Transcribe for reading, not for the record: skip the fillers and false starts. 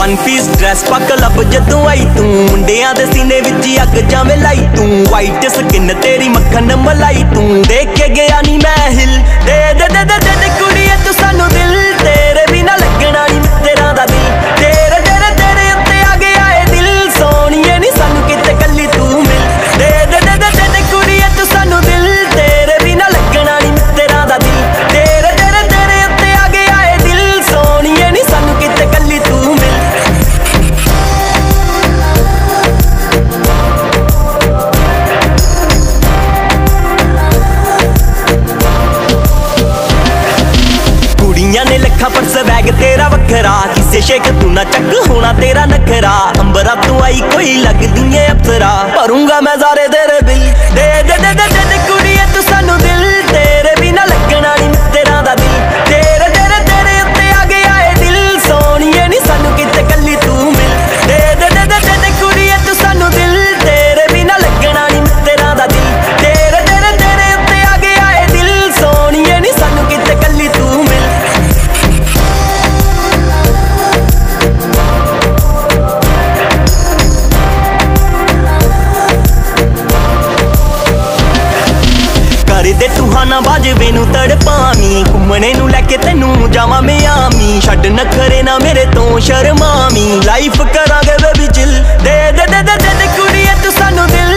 One piece dress पा club जदों आई तू मुंडियां दे सीने विच अग जावे लाई तू वाइट स्किन तेरी मक्खन मलाई तू देख के गया नी मैं हिल दे दे दे दे दे कुड़िए तू सानू दिल तेरे बिना लगना नी तेरा दा दिल तेरे तेरे तेरे उत्ते आ गया ए दिल सोनिए नी सानू किते कल्ली तू मिल दे दे दे दे दे कुड़िए तू सानू दिल तेरे बिना लगना नी तेरा दा दिल तेरे तेरे तेरे उत्ते आ गया ए दिल सोनिए नी सानू किते कल्ली तू मिल। कुड़ियां ने लखा पर स्वैग तेरा वखरा किसे शेख तू ना चक होना तेरा नखरा अंबरा तू आई कोई लगदी है अप्सरा भरूंगा मैं सारे तेरे बिल दे दे दे दे दे कुड़िए तू सानू दिल तेरे बिना लगना नी तेरा दा दिल तेरे तेरे तेरे उत्ते आ गया ए दिल सोनिए नी सानू किते कल्ली तू मिल दे दे दे दे दे कुड़िए तू सानू दिल तेरे बिना लगना नी तेरा दा दिल तेरे तेरे तेरे उत्ते आ गया ए दिल सोनिए नी सानू किते कल्ली तू मिल। दे तुहाना बाजवे नू तड़पावी घूमने नू लैके तेनू जावां मैं आमी छड्ड नखरे ना मेरे तो शर्मावी लाइफ करांगे बेबी चिल दे दे दे दे कुड़िए तू सानू दिल